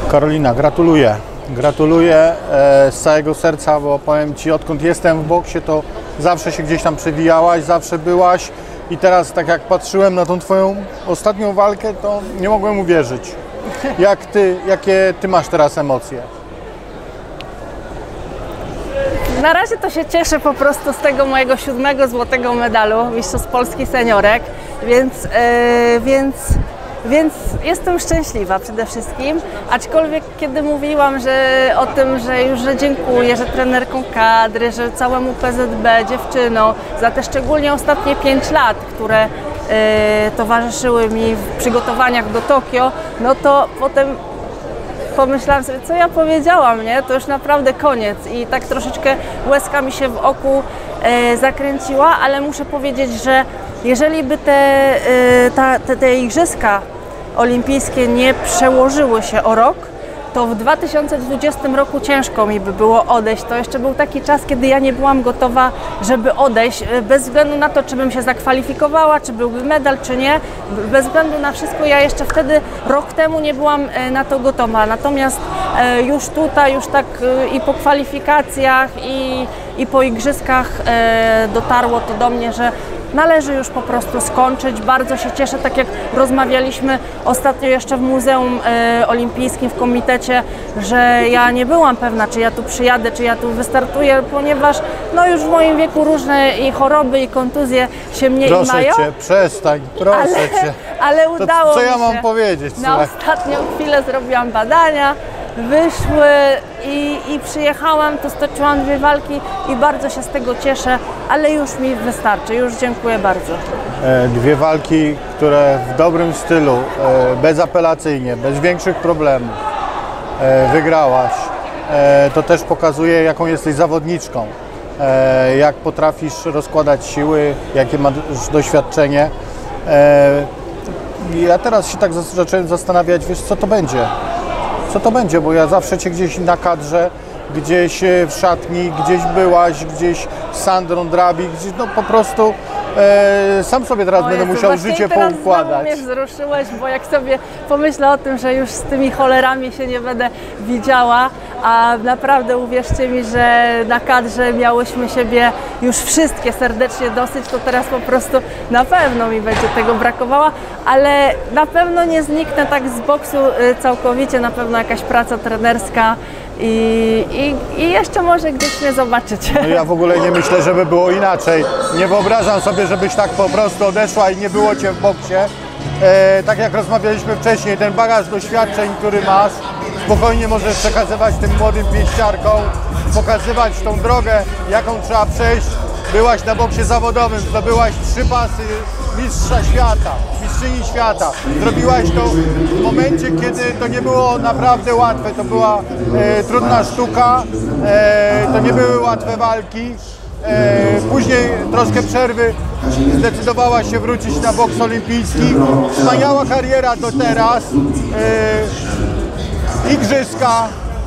Karolina, gratuluję. Gratuluję z całego serca, bo powiem Ci, odkąd jestem w boksie, to zawsze się gdzieś tam przewijałaś, zawsze byłaś i teraz tak jak patrzyłem na tą Twoją ostatnią walkę, to nie mogłem uwierzyć. Jakie Ty masz teraz emocje? Na razie to się cieszę po prostu z tego mojego 7. złotego medalu Mistrzostw Polski Seniorek, więc jestem szczęśliwa przede wszystkim, aczkolwiek kiedy mówiłam o tym, że dziękuję, że trenerkom kadry, że całemu PZB, dziewczynom za te szczególnie ostatnie 5 lat, które towarzyszyły mi w przygotowaniach do Tokio, no to potem pomyślałam sobie, co ja powiedziałam, nie? To już naprawdę koniec i tak troszeczkę łezka mi się w oku zakręciła, ale muszę powiedzieć, że jeżeli by te igrzyska olimpijskie nie przełożyły się o rok, to w 2020 roku ciężko mi by było odejść. To jeszcze był taki czas, kiedy ja nie byłam gotowa, żeby odejść, bez względu na to, czy bym się zakwalifikowała, czy byłby medal, czy nie. Bez względu na wszystko, ja jeszcze wtedy, rok temu nie byłam na to gotowa. Natomiast już tutaj, już tak i po kwalifikacjach, i po igrzyskach dotarło to do mnie, że należy już po prostu skończyć. Bardzo się cieszę, tak jak rozmawialiśmy ostatnio jeszcze w Muzeum Olimpijskim, w komitecie, że ja nie byłam pewna, czy ja tu przyjadę, czy ja tu wystartuję, ponieważ no już w moim wieku różne i choroby, i kontuzje się mnie Proszę mają. Cię, przestań, proszę Cię. Ale udało co mi ja się. mam powiedzieć? Na ostatnią chwilę zrobiłam badania, wyszły i przyjechałam, to stoczyłam 2 walki i bardzo się z tego cieszę, ale już mi wystarczy, już dziękuję bardzo. 2 walki, które w dobrym stylu, bezapelacyjnie, bez większych problemów wygrałaś. To też pokazuje, jaką jesteś zawodniczką, jak potrafisz rozkładać siły, jakie masz doświadczenie. Ja teraz się tak zacząłem zastanawiać, wiesz, co to będzie? Co to będzie, bo ja zawsze Cię gdzieś na kadrze, gdzieś w szatni, gdzieś byłaś, gdzieś z Sandrą Drabi, gdzieś no po prostu sam sobie teraz będę musiał życie poukładać. Mnie wzruszyłeś, bo jak sobie pomyślę o tym, że już z tymi cholerami się nie będę widziała, a naprawdę uwierzcie mi, że na kadrze miałyśmy siebie już wszystkie serdecznie dosyć, to teraz po prostu na pewno mi będzie tego brakowało, ale na pewno nie zniknę tak z boksu całkowicie, na pewno jakaś praca trenerska i jeszcze może gdzieś mnie zobaczycie. No ja w ogóle nie myślę, żeby było inaczej. Nie wyobrażam sobie, żebyś tak po prostu odeszła i nie było Cię w boksie. Tak jak rozmawialiśmy wcześniej, ten bagaż doświadczeń, który masz, spokojnie możesz przekazywać tym młodym pięściarkom, pokazywać tą drogę, jaką trzeba przejść. Byłaś na boksie zawodowym, zdobyłaś 3 pasy mistrza świata, mistrzyni świata. Zrobiłaś to w momencie, kiedy to nie było naprawdę łatwe. To była trudna sztuka, to nie były łatwe walki. Później troszkę przerwy zdecydowałaś się wrócić na boks olimpijski. Wspaniała kariera do teraz. Igrzyska.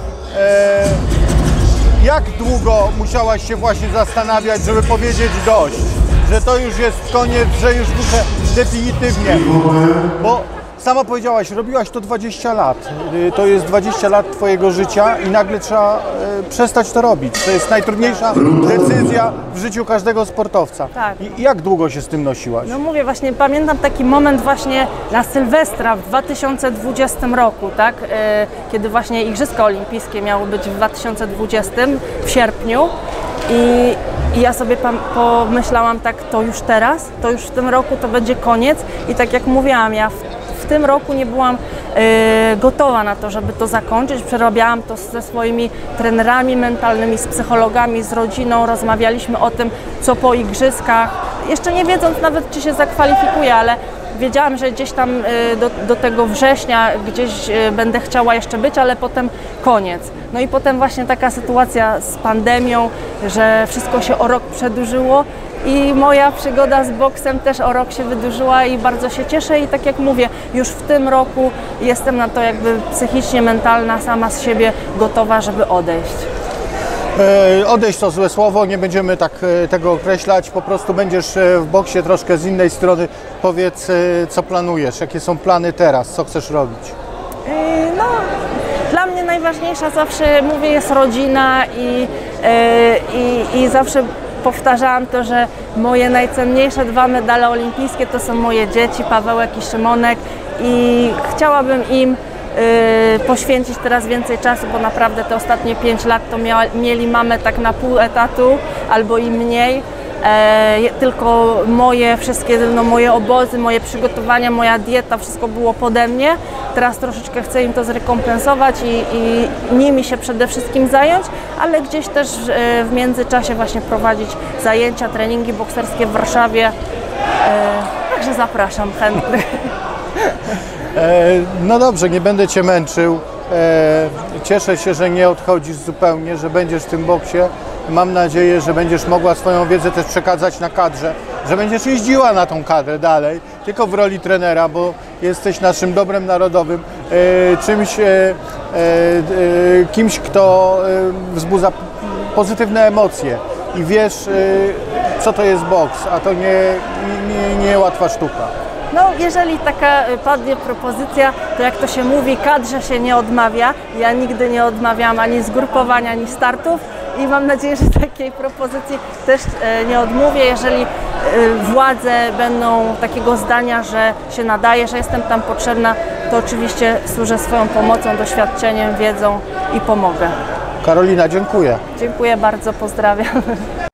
Jak długo musiałaś się właśnie zastanawiać, żeby powiedzieć dość? Że to już jest koniec, że już muszę definitywnie, bo sama powiedziałaś, robiłaś to 20 lat, to jest 20 lat Twojego życia i nagle trzeba przestać to robić. To jest najtrudniejsza decyzja w życiu każdego sportowca. Tak. I jak długo się z tym nosiłaś? No mówię, właśnie pamiętam taki moment właśnie na Sylwestra w 2020 roku, tak? Kiedy właśnie Igrzyska Olimpijskie miały być w 2020 w sierpniu i ja sobie pomyślałam tak, to już teraz, to już w tym roku to będzie koniec i tak jak mówiłam, ja w tym roku nie byłam gotowa na to, żeby to zakończyć. Przerabiałam to ze swoimi trenerami mentalnymi, z psychologami, z rodziną. Rozmawialiśmy o tym, co po igrzyskach. Jeszcze nie wiedząc nawet, czy się zakwalifikuję, ale wiedziałam, że gdzieś tam do tego września gdzieś będę chciała jeszcze być, ale potem koniec. No i potem właśnie taka sytuacja z pandemią, że wszystko się o rok przedłużyło. I moja przygoda z boksem też o rok się wydłużyła i bardzo się cieszę i tak jak mówię, już w tym roku jestem na to jakby psychicznie, mentalna, sama z siebie gotowa, żeby odejść. Odejść to złe słowo, nie będziemy tak tego określać, po prostu będziesz w boksie troszkę z innej strony. Powiedz, co planujesz, jakie są plany teraz, co chcesz robić? No, najważniejsza, zawsze mówię, jest rodzina i zawsze powtarzałam to, że moje najcenniejsze 2 medale olimpijskie to są moje dzieci, Pawełek i Szymonek, i chciałabym im poświęcić teraz więcej czasu, bo naprawdę te ostatnie 5 lat to mieli mamę tak na pół etatu albo i mniej. Tylko moje wszystkie, moje obozy, moje przygotowania, moja dieta, wszystko było pode mnie. Teraz troszeczkę chcę im to zrekompensować i nimi się przede wszystkim zająć, ale gdzieś też w międzyczasie właśnie prowadzić zajęcia, treningi bokserskie w Warszawie. Także zapraszam chętnych. No dobrze, nie będę Cię męczył. Cieszę się, że nie odchodzisz zupełnie, że będziesz w tym boksie. Mam nadzieję, że będziesz mogła swoją wiedzę też przekazać na kadrze, że będziesz jeździła na tą kadrę dalej, tylko w roli trenera, bo jesteś naszym dobrem narodowym, kimś, kto wzbudza pozytywne emocje i wiesz, co to jest boks, a to nie łatwa sztuka. No, jeżeli taka padnie propozycja, to jak to się mówi, kadrze się nie odmawia. Ja nigdy nie odmawiam ani zgrupowań, ani startów i mam nadzieję, że takiej propozycji też nie odmówię. Jeżeli władze będą takiego zdania, że się nadaje, że jestem tam potrzebna, to oczywiście służę swoją pomocą, doświadczeniem, wiedzą i pomogę. Karolina, dziękuję. Dziękuję bardzo, pozdrawiam.